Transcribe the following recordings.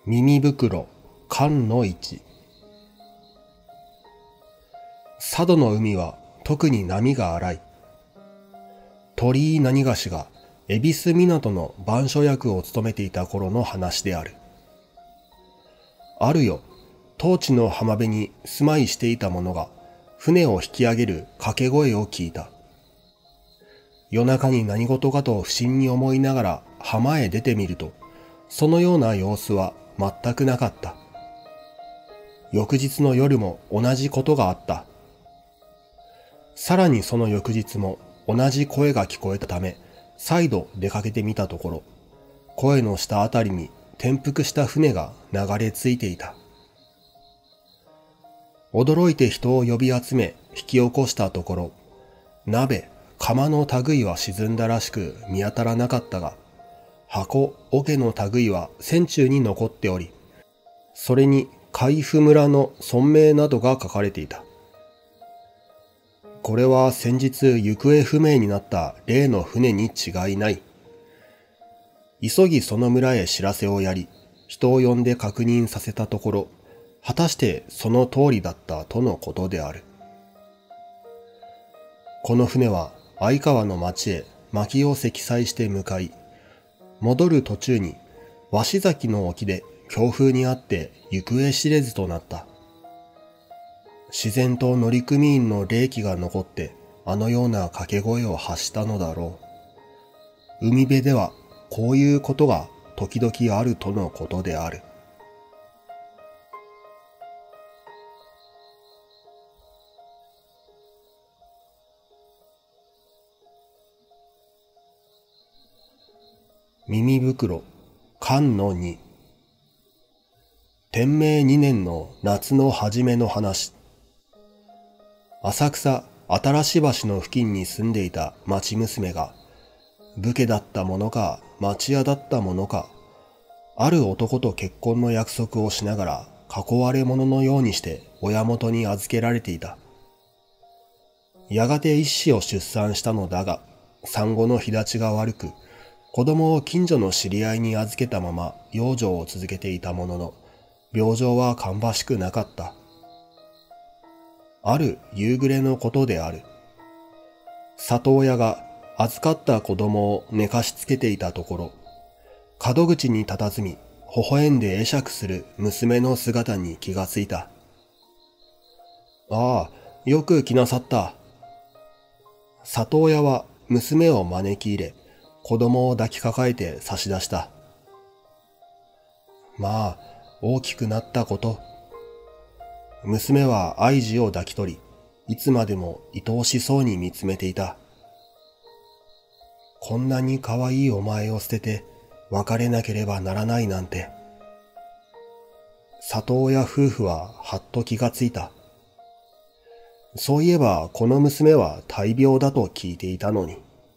耳袋、関の市。佐渡の海は特に波が荒い。鳥居何がしが恵比寿港の番所役を務めていた頃の話である。あるよ、当地の浜辺に住まいしていた者が船を引き上げる掛け声を聞いた。夜中に何事かと不審に思いながら浜へ出てみると、そのような様子は全くなかった。翌日の夜も同じことがあった。さらにその翌日も同じ声が聞こえたため、再度出かけてみたところ、声の下あたりに転覆した船が流れ着いていた。驚いて人を呼び集め引き起こしたところ、鍋、釜の類は沈んだらしく見当たらなかったが、箱、桶の類は船中に残っており、それに海部村の村名などが書かれていた。これは先日行方不明になった例の船に違いない。急ぎその村へ知らせをやり、人を呼んで確認させたところ、果たしてその通りだったとのことである。この船は相川の町へ薪を積載して向かい、戻る途中に鷲崎の沖で強風にあって行方知れずとなった。自然と乗組員の霊気が残ってあのような掛け声を発したのだろう。海辺ではこういうことが時々あるとのことである。耳袋、関の二。天明2年の夏の初めの話。浅草新し橋の付近に住んでいた町娘が、武家だったものか町屋だったものか、ある男と結婚の約束をしながら囲われ者のようにして親元に預けられていた。やがて一子を出産したのだが、産後の日立ちが悪く、子供を近所の知り合いに預けたまま養生を続けていたものの、病状は芳しくなかった。ある夕暮れのことである。里親が預かった子供を寝かしつけていたところ、門口に佇み、微笑んで会釈する娘の姿に気がついた。ああ、よく来なさった。里親は娘を招き入れ、子供を抱きかかえて差し出した。まあ、大きくなったこと。娘は愛児を抱き取り、いつまでも愛おしそうに見つめていた。こんなに可愛いお前を捨てて別れなければならないなんて。里親夫婦ははっと気がついた。そういえばこの娘は大病だと聞いていたのに。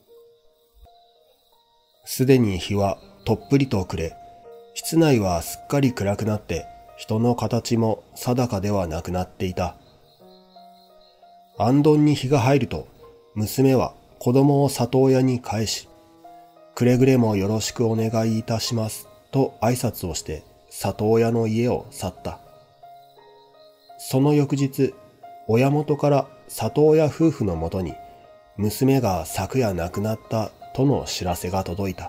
すでに日はとっぷりと暮れ、室内はすっかり暗くなって人の形も定かではなくなっていた。行灯に日が入ると、娘は子供を里親に返し、くれぐれもよろしくお願いいたしますと挨拶をして里親の家を去った。その翌日、親元から里親夫婦のもとに、娘が昨夜亡くなったとの知らせが届いた。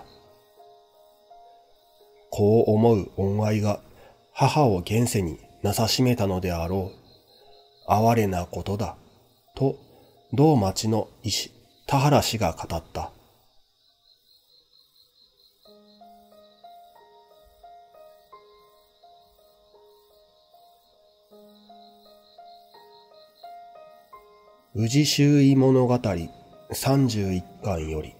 こう思う恩愛が母を現世になさしめたのであろう。哀れなことだ。と、同町の医師、田原氏が語った。宇治周囲物語31巻より。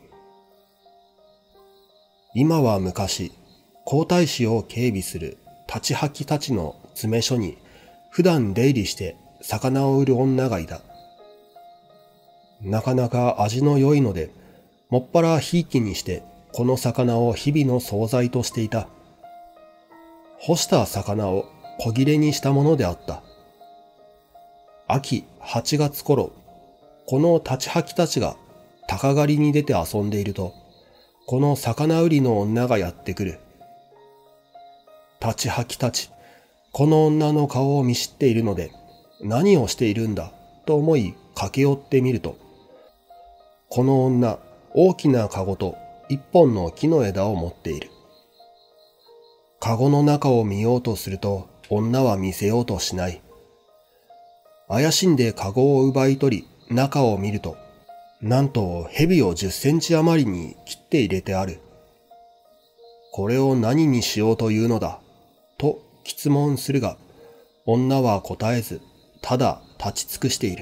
今は昔、皇太子を警備する立ち履きたちの詰め所に普段出入りして魚を売る女がいた。なかなか味の良いので、もっぱらひいきにしてこの魚を日々の惣菜としていた。干した魚を小切れにしたものであった。秋8月頃、この立ち履きたちが鷹狩りに出て遊んでいると、この魚売りの女がやってくる。 立ち吐き立ち、この女の顔を見知っているので、何をしているんだと思い駆け寄ってみると、この女、大きなカゴと一本の木の枝を持っている。カゴの中を見ようとすると、女は見せようとしない。怪しんでカゴを奪い取り、中を見ると、なんと蛇を10センチ余りに切って入れてある。これを何にしようというのだ、と詰問するが、女は答えず、ただ立ち尽くしている。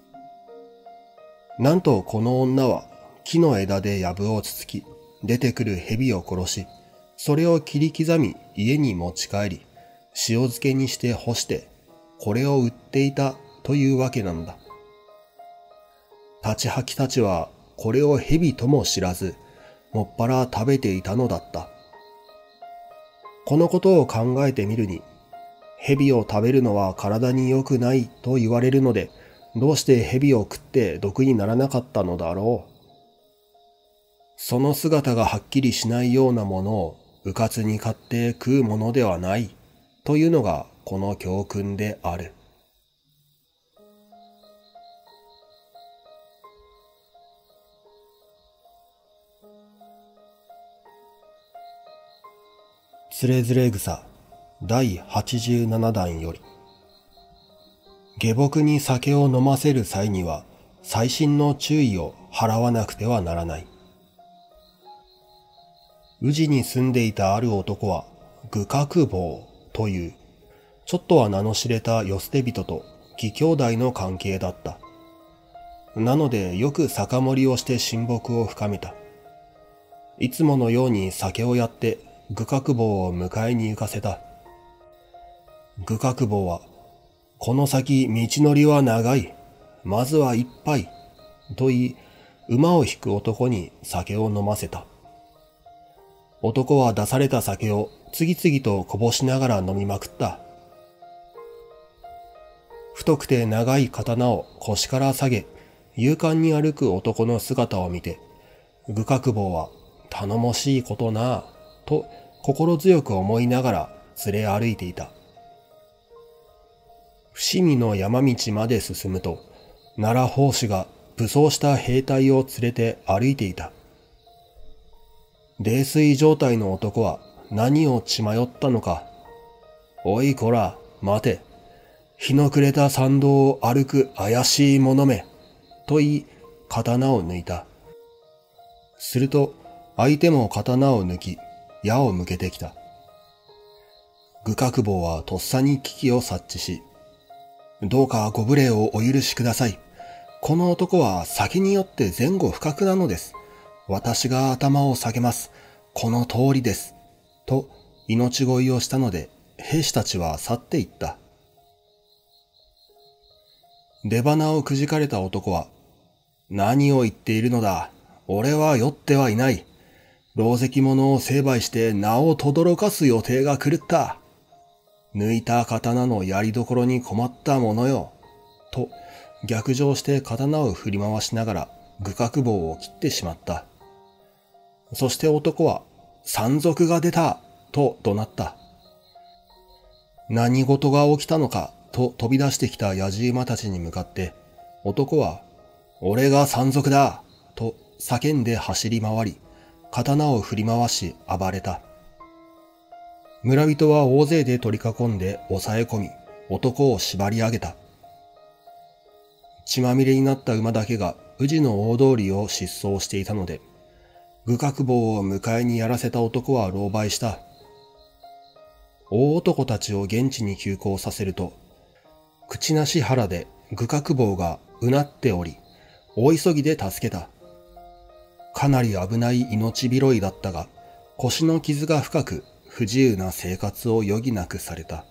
なんとこの女は木の枝で藪をつつき、出てくる蛇を殺し、それを切り刻み家に持ち帰り、塩漬けにして干して、これを売っていたというわけなんだ。立ち吐きたちはこれを蛇とも知らず、もっぱら食べていたのだった。このことを考えてみるに、蛇を食べるのは体に良くないと言われるので、どうして蛇を食って毒にならなかったのだろう。その姿がはっきりしないようなものをうかつに買って食うものではないというのがこの教訓である。つれづれ草第87弾より。下僕に酒を飲ませる際には細心の注意を払わなくてはならない。宇治に住んでいたある男は愚覚坊という、ちょっとは名の知れた世捨て人と義兄弟の関係だった。なのでよく酒盛りをして親睦を深めた。いつものように酒をやって愚覚坊を迎えに行かせた。愚覚坊は、この先道のりは長い。まずは一杯。と言い、馬を引く男に酒を飲ませた。男は出された酒を次々とこぼしながら飲みまくった。太くて長い刀を腰から下げ、勇敢に歩く男の姿を見て、愚覚坊は頼もしいことなあ、と心強く思いながら連れ歩いていた。伏見の山道まで進むと、奈良法師が武装した兵隊を連れて歩いていた。泥酔状態の男は何を血迷ったのか。おいこら、待て。日の暮れた山道を歩く怪しい者め。と言い、刀を抜いた。すると、相手も刀を抜き、矢を向けてきた。愚覚坊はとっさに危機を察知し、どうかご無礼をお許しください。この男は酒によって前後不覚なのです。私が頭を下げます。この通りです。と命乞いをしたので、兵士たちは去っていった。出鼻をくじかれた男は、何を言っているのだ。俺は酔ってはいない。狼藉者を成敗して名を轟かす予定が狂った。抜いた刀のやりどころに困ったものよ。と逆上して刀を振り回しながら愚覚坊を切ってしまった。そして男は山賊が出たと怒鳴った。何事が起きたのかと飛び出してきた野じ馬たちに向かって男は俺が山賊だと叫んで走り回り刀を振り回し暴れた。村人は大勢で取り囲んで抑え込み男を縛り上げた。血まみれになった馬だけが宇治の大通りを疾走していたので、愚覚坊を迎えにやらせた男は狼狽した。大男たちを現地に急行させると、口なし腹で愚覚坊がうなっており、大急ぎで助けた。かなり危ない命拾いだったが、腰の傷が深く不自由な生活を余儀なくされた。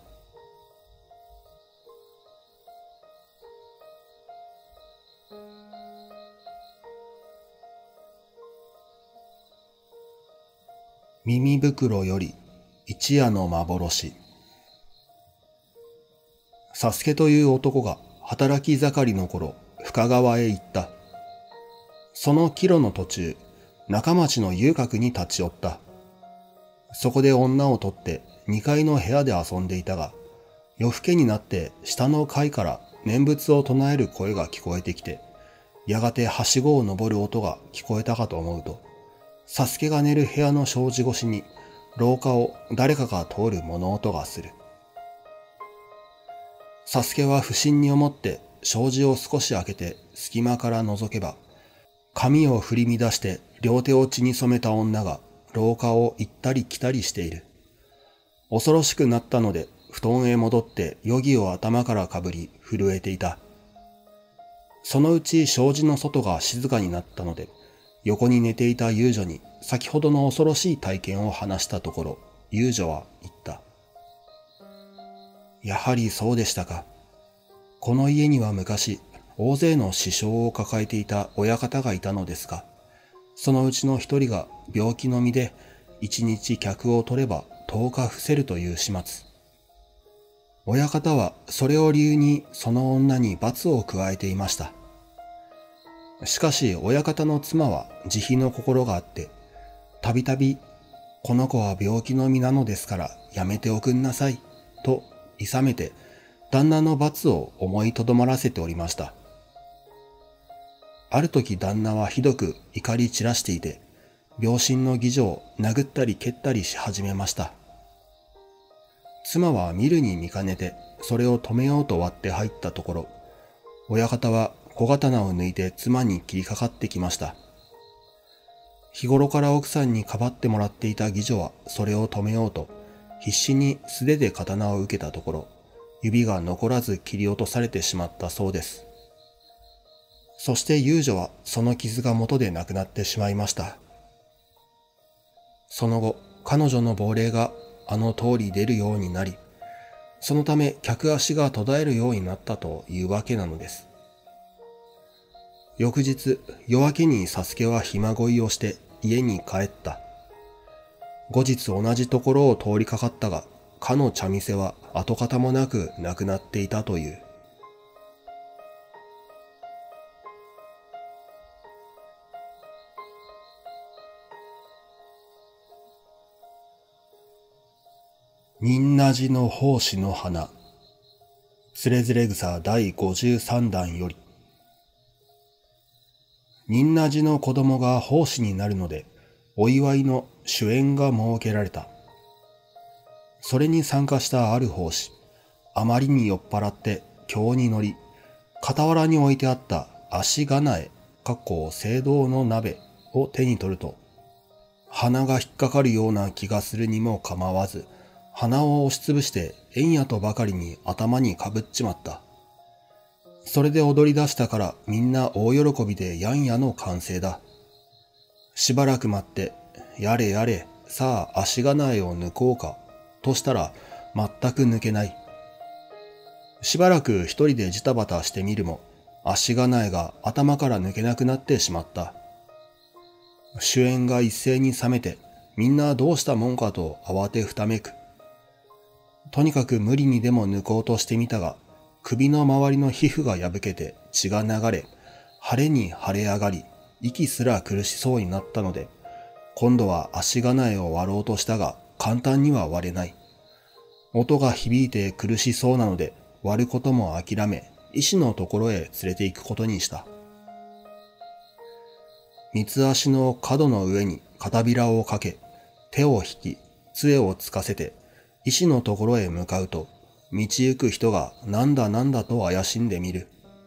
耳袋より一夜の幻。佐助という男が働き盛りの頃、深川へ行った。その帰路の途中、中町の遊郭に立ち寄った。そこで女を取って 2階の部屋で遊んでいたが、夜更けになって下の階から念仏を唱える声が聞こえてきて、やがてはしごを登る音が聞こえたかと思うと、サスケが寝る部屋の障子越しに廊下を誰かが通る物音がする。サスケは不審に思って障子を少し開けて隙間から覗けば、髪を振り乱して両手を血に染めた女が廊下を行ったり来たりしている。恐ろしくなったので布団へ戻って余儀を頭からかぶり震えていた。そのうち障子の外が静かになったので、横に寝ていた遊女に先ほどの恐ろしい体験を話したところ、遊女は言った。やはりそうでしたか。この家には昔、大勢の死傷を抱えていた親方がいたのですが、そのうちの一人が病気の身で一日客を取れば10日伏せるという始末。親方はそれを理由にその女に罰を加えていました。しかし親方の妻は慈悲の心があって、たびたびこの子は病気の身なのですからやめておくんなさいと諌めて旦那の罰を思いとどまらせておりました。ある時旦那はひどく怒り散らしていて、病身の義女を殴ったり蹴ったりし始めました。妻は見るに見かねてそれを止めようと割って入ったところ、親方は小刀を抜いて妻に切りかかってきました。日頃から奥さんにかばってもらっていた義女はそれを止めようと必死に素手で刀を受けたところ、指が残らず切り落とされてしまったそうです。そして遊女はその傷が元で亡くなってしまいました。その後、彼女の亡霊があの通り出るようになり、そのため客足が途絶えるようになったというわけなのです。翌日、夜明けにサスケは暇乞いをして家に帰った。後日同じところを通りかかったが、かの茶店は跡形もなくなくなっていたという。仁和寺の法師の花、つれづれ草第53弾より。仁和寺の子供が法師になるので、お祝いの酒宴が設けられた。それに参加したある法師、あまりに酔っ払って経に乗り、傍らに置いてあった足金え、青銅の鍋を手に取ると、鼻が引っかかるような気がするにも構わず、鼻を押しつぶして円やとばかりに頭にかぶっちまった。それで踊り出したからみんな大喜びでやんやの歓声だ。しばらく待って、やれやれ、さあ足金えを抜こうか、としたら全く抜けない。しばらく一人でジタバタしてみるも、足金えが頭から抜けなくなってしまった。酒宴が一斉に冷めて、みんなどうしたもんかと慌てふためく。とにかく無理にでも抜こうとしてみたが、首の周りの皮膚が破けて血が流れ、腫れに腫れ上がり、息すら苦しそうになったので、今度は足金えを割ろうとしたが、簡単には割れない。音が響いて苦しそうなので、割ることも諦め、医師のところへ連れて行くことにした。三つ足の角の上に片びらをかけ、手を引き、杖をつかせて、医師のところへ向かうと、道行く人がなんだなんだと怪しんでみる。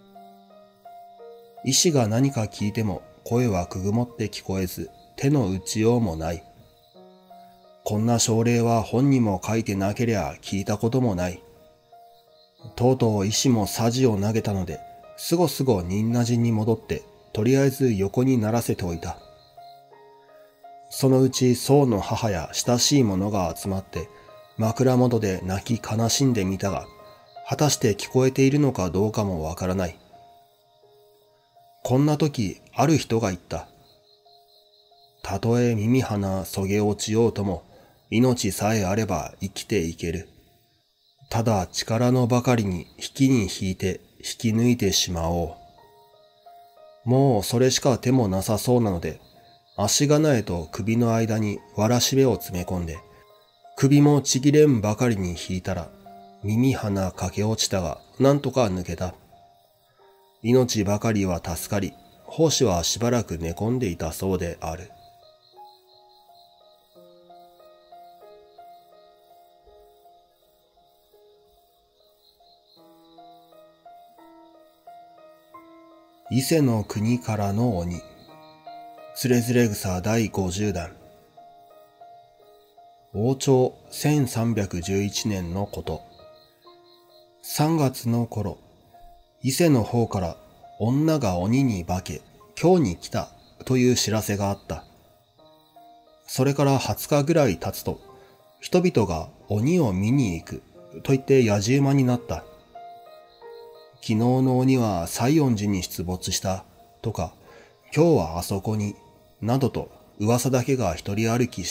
医師が何か聞いても声はくぐもって聞こえず、手の打ちようもない。こんな症例は本にも書いてなけりゃ聞いたこともない。とうとう医師もさじを投げたので、すごすご仁和寺に戻って、とりあえず横にならせておいた。そのうち僧の母や親しい者が集まって、枕元で泣き悲しんでみたが、果たして聞こえているのかどうかもわからない。こんな時、ある人が言った。たとえ耳鼻そげ落ちようとも、命さえあれば生きていける。ただ力のばかりに引きに引いて引き抜いてしまおう。もうそれしか手もなさそうなので、足金えと首の間にわらしべを詰め込んで、 首もちぎれんばかりに引いたら、耳鼻駆け落ちたが、なんとか抜けた。命ばかりは助かり、胞子はしばらく寝込んでいたそうである。伊勢の国からの鬼。つれづれ草第50弾。王朝1311年のこと。3月の頃、伊勢の方から女が鬼に化け、京に来たという知らせがあった。それから20日ぐらい経つと、人々が鬼を見に行くと言ってやじ馬になった。昨日の鬼は西園寺に出没したとか、今日はあそこに、などと噂だけが一人歩きした。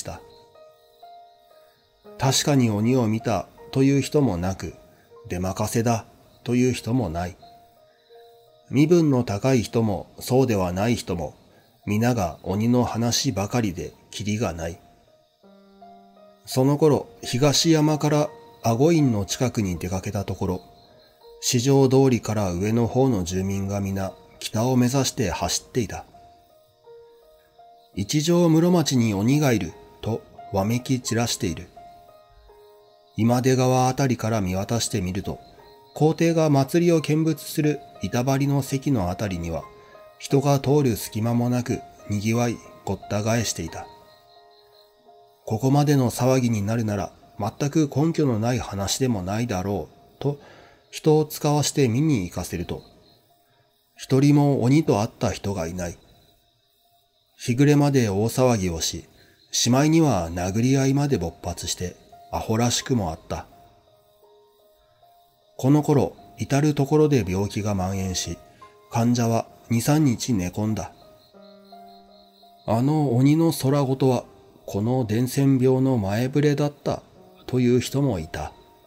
確かに鬼を見たという人もなく、出任せだという人もない。身分の高い人もそうではない人も、皆が鬼の話ばかりでキリがない。その頃、東山から阿護院の近くに出かけたところ、四条通りから上の方の住民が皆北を目指して走っていた。一条室町に鬼がいるとわめき散らしている。今出川あたりから見渡してみると、皇帝が祭りを見物する板張りの席のあたりには、人が通る隙間もなく賑わいごった返していた。ここまでの騒ぎになるなら全く根拠のない話でもないだろうと、人を使わして見に行かせると、一人も鬼と会った人がいない。日暮れまで大騒ぎをし、しまいには殴り合いまで勃発して、アホらしくもあった。この頃、至るところで病気が蔓延し、患者は2、3日寝込んだ。あの鬼の空ごとは、この伝染病の前触れだったという人もいた。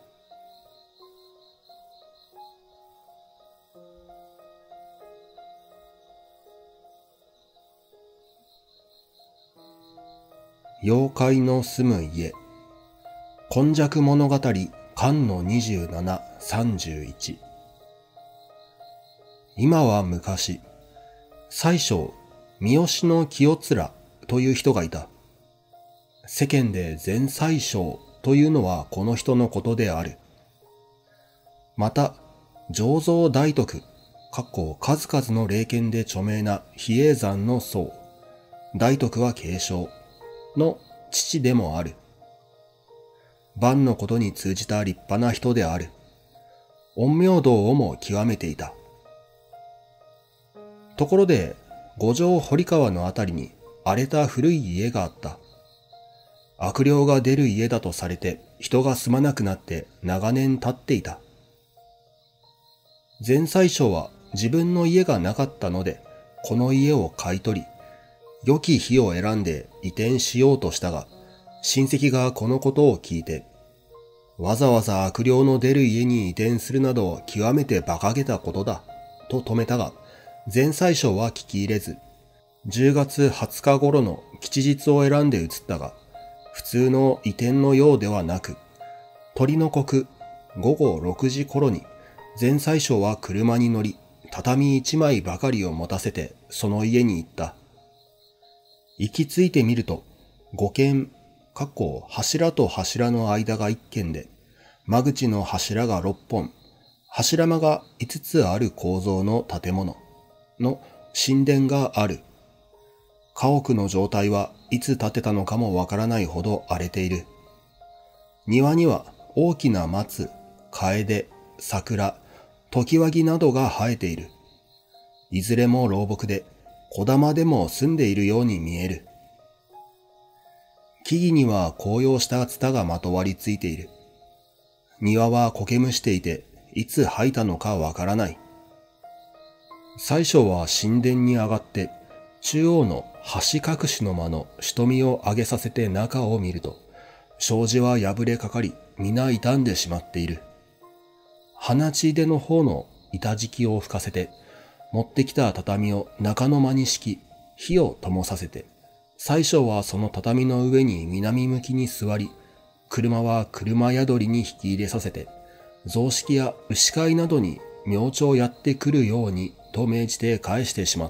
妖怪の住む家。今昔物語巻の27、31。今は昔、宰相、三好の清面という人がいた。世間で前宰相というのはこの人のことである。また、醸造大徳、数々の霊剣で著名な比叡山の僧、大徳は継承の父でもある。万のことに通じた立派な人である。陰陽道をも極めていた。ところで、五条堀川のあたりに荒れた古い家があった。悪霊が出る家だとされて人が住まなくなって長年経っていた。前妻相は自分の家がなかったので、この家を買い取り、良き日を選んで移転しようとしたが、親戚がこのことを聞いて、わざわざ悪霊の出る家に移転するなど極めて馬鹿げたことだ、と止めたが、前妻相は聞き入れず、10月20日頃の吉日を選んで移ったが、普通の移転のようではなく、鳥の刻午後6時頃に、前妻相は車に乗り、畳一枚ばかりを持たせてその家に行った。行き着いてみると、五軒、柱と柱の間が一軒で、間口の柱が6本、柱間が5つある構造の建物の神殿がある。家屋の状態はいつ建てたのかもわからないほど荒れている。庭には大きな松、楓、桜、常盤木などが生えている。いずれも老木で、小玉でも住んでいるように見える。木々には紅葉したツタがまとわりついている。庭は苔むしていて、いつ生えたのかわからない。宰相は神殿に上がって、中央の橋隠しの間の瞳を上げさせて中を見ると、障子は破れかかり、皆傷んでしまっている。鼻血出の方の板敷きを吹かせて、持ってきた畳を中の間に敷き、火を灯させて、宰相はその畳の上に南向きに座り、 車は車宿りに引き入れさせて、雑式や牛飼いなどに明朝やってくるようにと命じて返してしまった。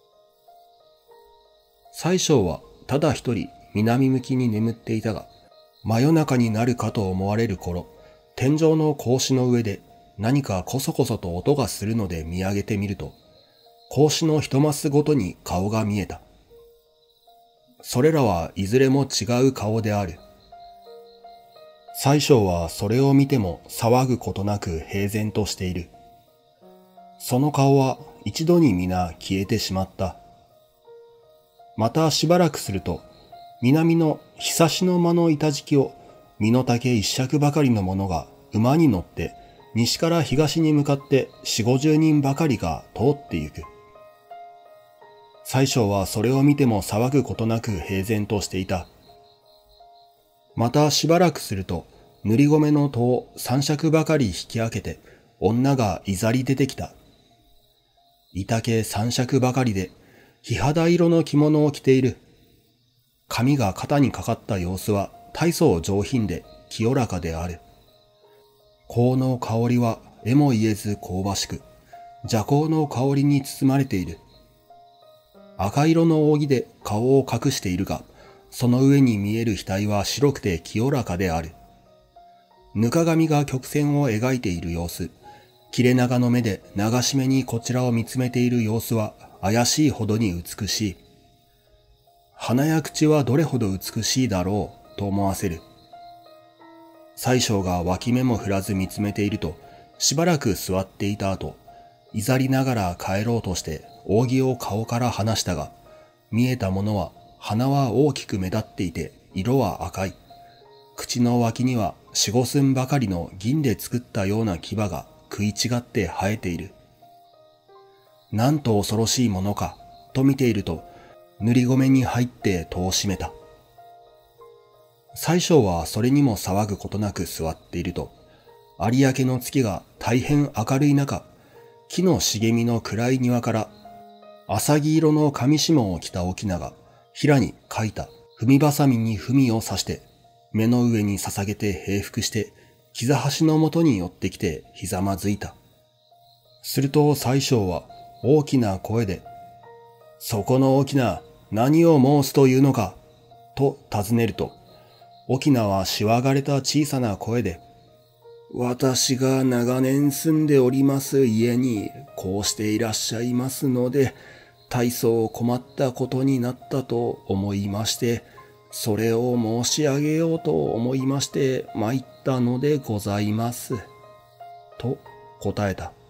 宰相はただ一人南向きに眠っていたが、真夜中になるかと思われる頃、天井の格子の上で何かコソコソと音がするので見上げてみると、格子の一マスごとに顔が見えた。それらはいずれも違う顔である。宰相はそれを見ても騒ぐことなく平然としている。その顔は一度に皆消えてしまった。またしばらくすると、南の久しの間の板敷きを身の丈一尺ばかりの者が馬に乗って西から東に向かって40、50人ばかりが通ってゆく。宰相はそれを見ても騒ぐことなく平然としていた。またしばらくすると、塗り米の戸を3尺ばかり引き開けて、女がいざり出てきた。板毛3尺ばかりで、火肌色の着物を着ている。髪が肩にかかった様子は大層上品で清らかである。香の香りはえも言えず香ばしく、麝香の香りに包まれている。赤色の扇で顔を隠しているが、その上に見える額は白くて清らかである。ぬか髪が曲線を描いている様子、切れ長の目で流し目にこちらを見つめている様子は怪しいほどに美しい。鼻や口はどれほど美しいだろうと思わせる。宰相が脇目も振らず見つめていると、しばらく座っていた後、いざりながら帰ろうとして扇を顔から離したが、見えたものは鼻は大きく目立っていて色は赤い。口の脇には4、5寸ばかりの銀で作ったような牙が食い違って生えている。なんと恐ろしいものかと見ていると、塗り米に入って戸を閉めた。宰相はそれにも騒ぐことなく座っていると、有明の月が大変明るい中、木の茂みの暗い庭から、浅黄色の上下を着た翁が、平にかいた踏みばさみに文を刺して、目の上に捧げて平伏して、膝端のもとに寄ってきてひざまずいた。すると宰相は大きな声で、そこの翁、何を申すというのか、と尋ねると、翁はしわがれた小さな声で、私が長年住んでおります家にこうしていらっしゃいますので、大層困ったことになったと思いまして、それを申し上げようと思いまして参ったのでございます。と答えた。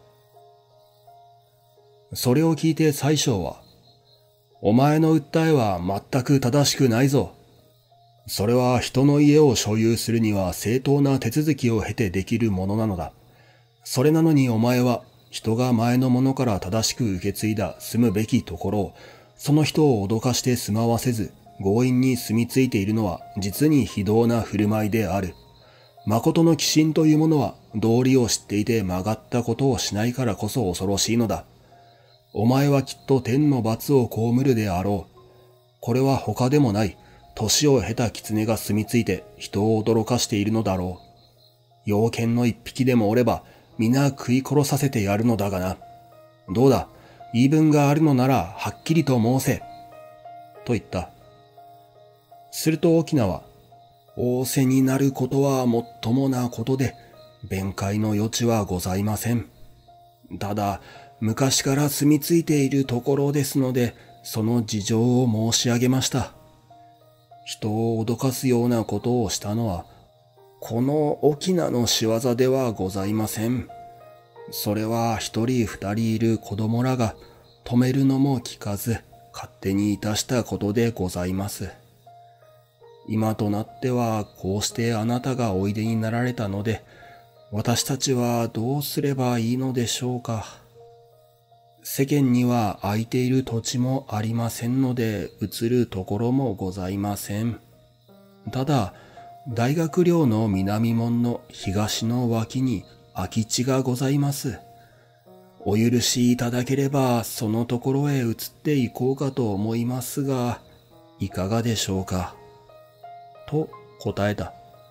それを聞いて宰相は、お前の訴えは全く正しくないぞ。それは人の家を所有するには正当な手続きを経てできるものなのだ。それなのにお前は人が前のものから正しく受け継いだ住むべきところを、その人を脅かして住まわせず強引に住み着いているのは実に非道な振る舞いである。誠の鬼神というものは道理を知っていて曲がったことをしないからこそ恐ろしいのだ。お前はきっと天の罰を被るであろう。これは他でもない。年を経た狐が住み着いて人を驚かしているのだろう。妖犬の一匹でもおれば皆食い殺させてやるのだがな。どうだ、言い分があるのならはっきりと申せ。と言った。すると翁は、仰せになることはもっともなことで、弁解の余地はございません。ただ、昔から住み着いているところですので、その事情を申し上げました。人を脅かすようなことをしたのは、この翁の仕業ではございません。それは一人二人いる子供らが止めるのも聞かず、勝手にいたしたことでございます。今となってはこうしてあなたがおいでになられたので、私たちはどうすればいいのでしょうか。世間には空いている土地もありませんので、移るところもございません。ただ、大学寮の南門の東の脇に空き地がございます。お許しいただければ、そのところへ移っていこうかと思いますが、いかがでしょうか。と答えた。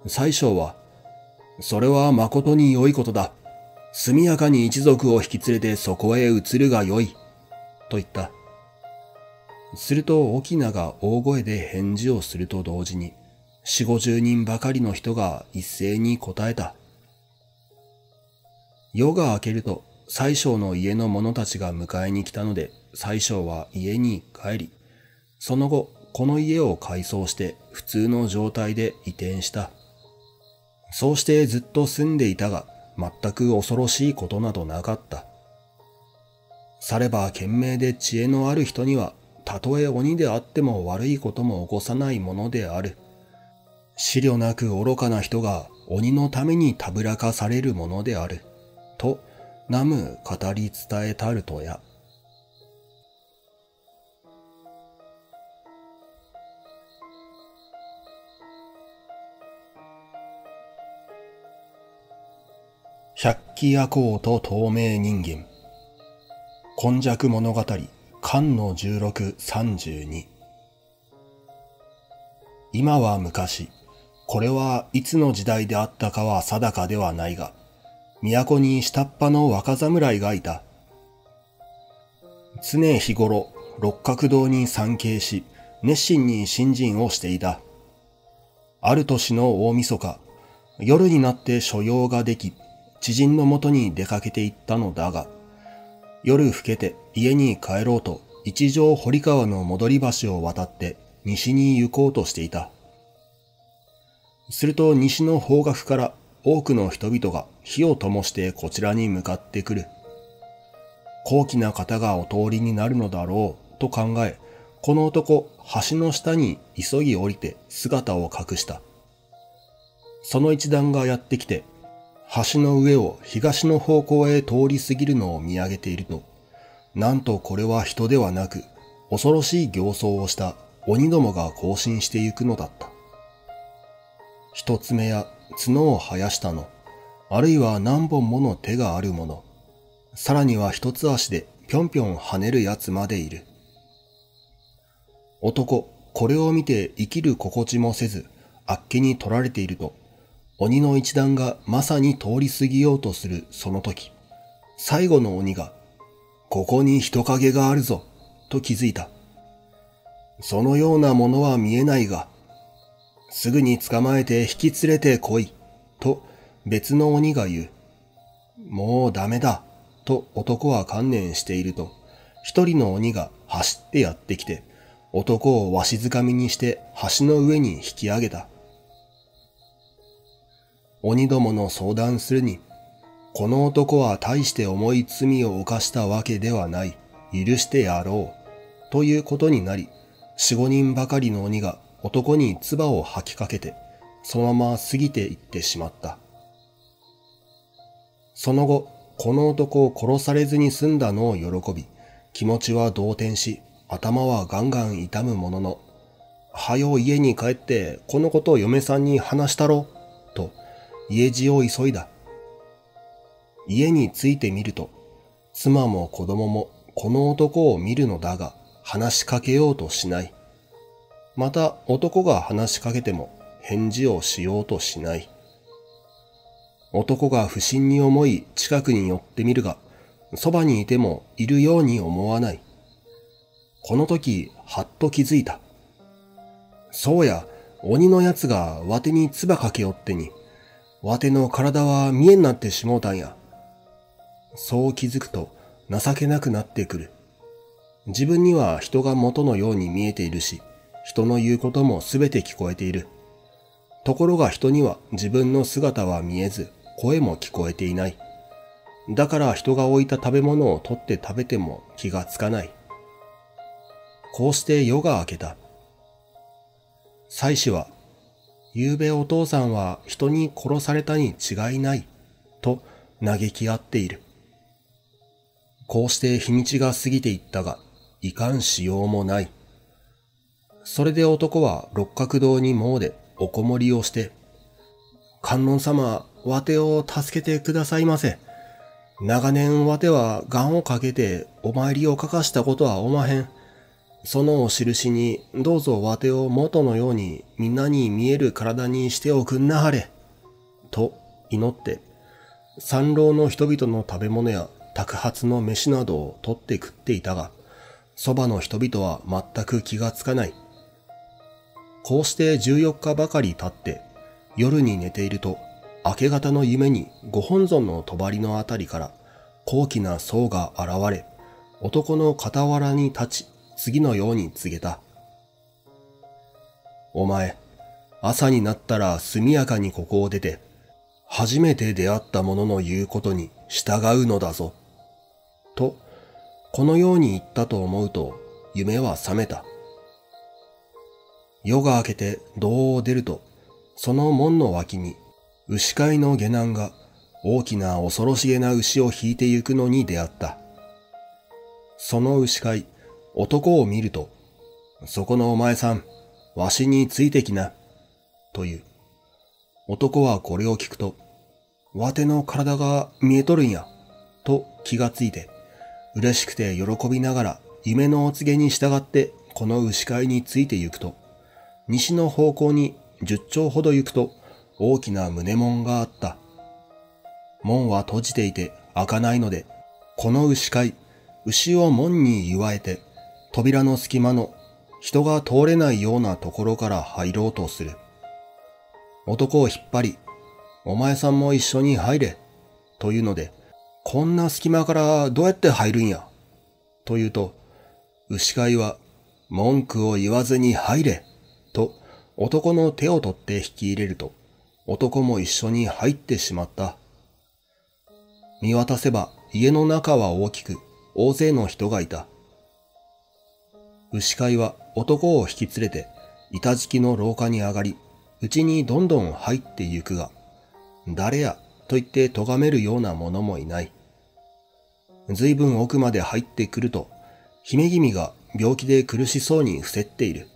宰相は、それは誠に良いことだ。速やかに一族を引き連れてそこへ移るがよい。と言った。すると翁が大声で返事をすると同時に、40、50人ばかりの人が一斉に答えた。夜が明けると、宰相の家の者たちが迎えに来たので、宰相は家に帰り、その後、この家を改装して普通の状態で移転した。そうしてずっと住んでいたが、全く恐ろしいことなどなかった。されば賢明で知恵のある人には、たとえ鬼であっても悪いことも起こさないものである。思慮なく愚かな人が鬼のためにたぶらかされるものである。と、南無語り伝えたるとや。百鬼夜行と透明人間。今昔物語、漢の16、32。今は昔、これはいつの時代であったかは定かではないが、都に下っ端の若侍がいた。常日頃、六角堂に参詣し、熱心に信心をしていた。ある年の大晦日、夜になって所用ができ、知人のもとに出かけて行ったのだが、夜更けて家に帰ろうと一条堀川の戻り橋を渡って西に行こうとしていた。すると西の方角から多くの人々が火を灯してこちらに向かってくる。高貴な方がお通りになるのだろうと考え、この男、橋の下に急ぎ降りて姿を隠した。その一団がやってきて、橋の上を東の方向へ通り過ぎるのを見上げていると、なんとこれは人ではなく、恐ろしい形相をした鬼どもが行進してゆくのだった。一つ目や角を生やしたの、あるいは何本もの手があるもの、さらには一つ足でぴょんぴょん跳ねるやつまでいる。男、これを見て生きる心地もせず、あっけに取られていると、鬼の一団がまさに通り過ぎようとするその時、最後の鬼が、ここに人影があるぞ、と気づいた。そのようなものは見えないが、すぐに捕まえて引き連れて来い、と別の鬼が言う。もうダメだ、と男は観念していると、一人の鬼が走ってやってきて、男をわしづかみにして橋の上に引き上げた。鬼どもの相談するに、この男は大して重い罪を犯したわけではない、許してやろう、ということになり、4、5人ばかりの鬼が男に唾を吐きかけて、そのまま過ぎていってしまった。その後、この男を殺されずに済んだのを喜び、気持ちは動転し、頭はガンガン痛むものの、はよ家に帰ってこのことを嫁さんに話したろ、と家路を急いだ。家に着いてみると、妻も子供もこの男を見るのだが、話しかけようとしない。また男が話しかけても返事をしようとしない。男が不審に思い近くに寄ってみるが、そばにいてもいるように思わない。この時、はっと気づいた。そうや、鬼のやつがわてに唾かけよってに、わての体は見えんなってしもうたんや。そう気づくと情けなくなってくる。自分には人が元のように見えているし、人の言うこともすべて聞こえている。ところが人には自分の姿は見えず、声も聞こえていない。だから人が置いた食べ物を取って食べても気がつかない。こうして夜が明けた。妻子は、ゆうべお父さんは人に殺されたに違いない、と嘆き合っている。こうして日にちが過ぎていったが、いかんしようもない。それで男は六角堂に詣でおこもりをして、観音様、わてを助けてくださいませ。長年わては願をかけてお参りをかかしたことはおまへん。 そのお印にどうぞわてを元のようにみんなに見える体にしておくんなはれ。と祈って、山老の人々の食べ物や托発の飯などを取って食っていたが、そばの人々は全く気がつかない。こうして14日ばかり経って、夜に寝ていると、明け方の夢にご本尊の帳のあたりから高貴な僧が現れ、男の傍らに立ち、次のように告げた。お前、朝になったら速やかにここを出て、初めて出会った者の言うことに従うのだぞ。と、このように言ったと思うと、夢は覚めた。夜が明けて堂を出ると、その門の脇に、牛飼いの下男が大きな恐ろしげな牛を引いて行くのに出会った。その牛飼い、男を見ると、そこのお前さん、わしについてきな、という。男はこれを聞くと、わての体が見えとるんや、と気がついて、嬉しくて喜びながら夢のお告げに従ってこの牛飼いについて行くと、西の方向に10丁ほど行くと大きな棟門があった。門は閉じていて開かないので、この牛飼い、牛を門に祝えて、扉の隙間の人が通れないようなところから入ろうとする。男を引っ張り、お前さんも一緒に入れ、というので、こんな隙間からどうやって入るんや、と言うと、牛飼いは、文句を言わずに入れ、と男の手を取って引き入れると、男も一緒に入ってしまった。見渡せば家の中は大きく、大勢の人がいた。牛飼いは男を引き連れて、板敷きの廊下に上がり、うちにどんどん入ってゆくが、誰やと言って咎めるような者もいない。ずいぶん奥まで入ってくると、姫君が病気で苦しそうに伏せっている。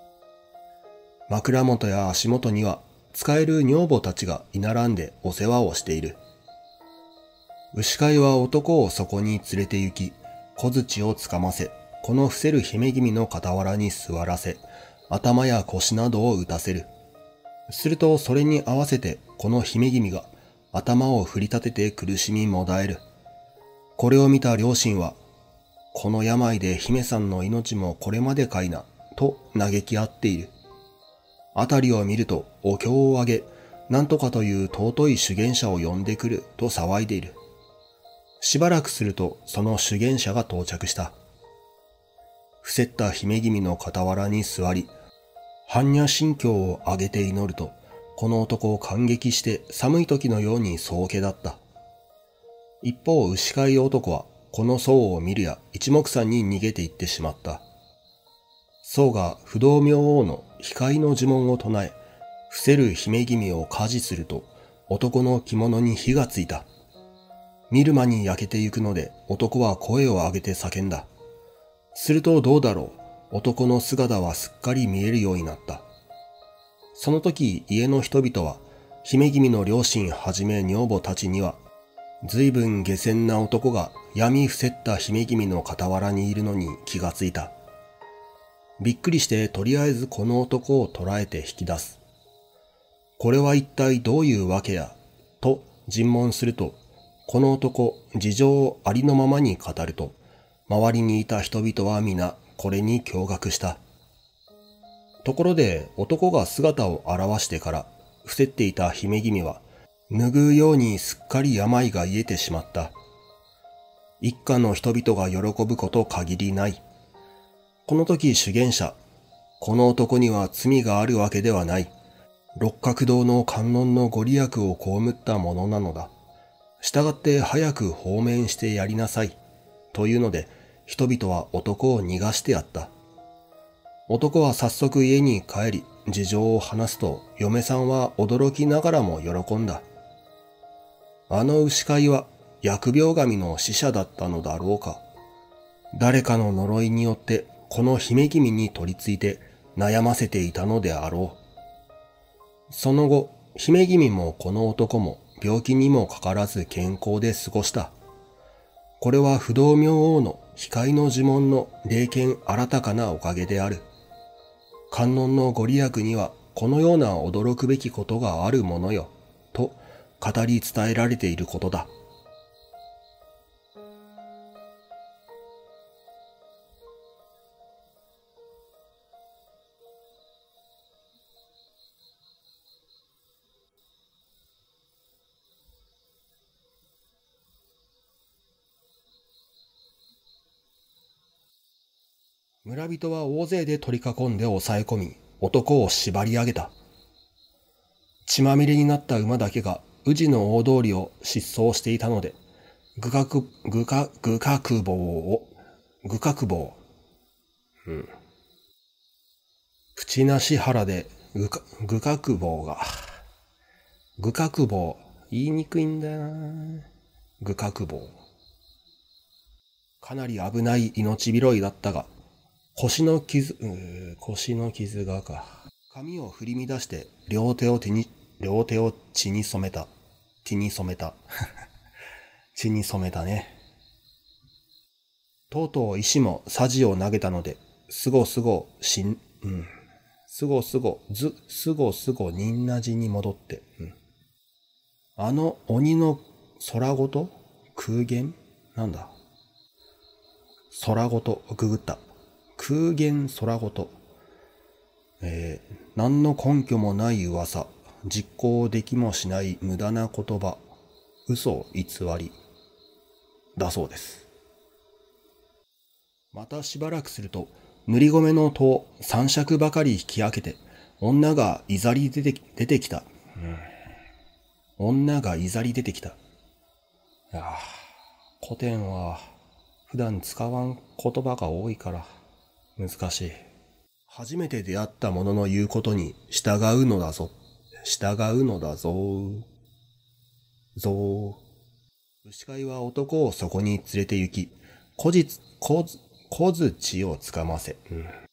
枕元や足元には使える女房たちが居並んでお世話をしている。牛飼いは男をそこに連れて行き、小槌をつかませ、この伏せる姫君の傍らに座らせ、頭や腰などを打たせる。するとそれに合わせてこの姫君が頭を振り立てて苦しみもだえる。これを見た両親は、この病で姫さんの命もこれまでかいな、と嘆き合っている。あたりを見るとお経をあげ、なんとかという尊い修験者を呼んでくると騒いでいる。しばらくするとその修験者が到着した。伏せった姫君の傍らに座り、般若心経をあげて祈ると、この男を感激して寒い時のようにそうけだった。一方、牛飼い男はこの僧を見るや一目散に逃げて行ってしまった。僧が不動明王の控の呪文を唱え、伏せる姫君を加持すると、男の着物に火がついた。見る間に焼けてゆくので、男は声を上げて叫んだ。するとどうだろう、男の姿はすっかり見えるようになった。その時、家の人々は、姫君の両親はじめ女房たちには、ずいぶん下賤な男が闇伏せった姫君の傍らにいるのに気がついた。びっくりしてとりあえずこの男を捕らえて引き出す。これは一体どういうわけや、と尋問すると、この男、事情をありのままに語ると、周りにいた人々は皆これに驚愕した。ところで男が姿を現してから、伏せっていた姫君は、拭うようにすっかり病が癒えてしまった。一家の人々が喜ぶこと限りない。この時修験者、この男には罪があるわけではない。六角堂の観音のご利益を被ったものなのだ。従って早く放免してやりなさい。というので、人々は男を逃がしてやった。男は早速家に帰り、事情を話すと、嫁さんは驚きながらも喜んだ。あの牛飼いは疫病神の使者だったのだろうか。誰かの呪いによってこの姫君に取り付いて悩ませていたのであろう。その後、姫君もこの男も病気にもかからず健康で過ごした。これは不動明王の控の呪文の霊剣新かなおかげである。観音のご利益にはこのような驚くべきことがあるものよ、と語り伝えられていることだ。村人は大勢で取り囲んで抑え込み、男を縛り上げた。血まみれになった馬だけが宇治の大通りを疾走していたので、愚覚棒。口なし腹で愚覚棒、言いにくいんだよな。愚覚棒。かなり危ない命拾いだったが、腰の傷が髪を振り乱して両手を血に染めた。血に染めたね。とうとう石もさじを投げたので、すごすご仁和寺に戻って、あの鬼の空ごと空言なんだ。空ごとググった。空言空ごと。何の根拠もない噂、実行できもしない無駄な言葉、嘘偽りだそうです。またしばらくすると、塗り米の塔三尺ばかり引き開けて、女がいざり出てきた。女がいざり出てきた。いや古典は普段使わん言葉が多いから難しい。初めて出会った者の言うことに従うのだぞ。牛飼いは男をそこに連れて行き、小槌をつかませ、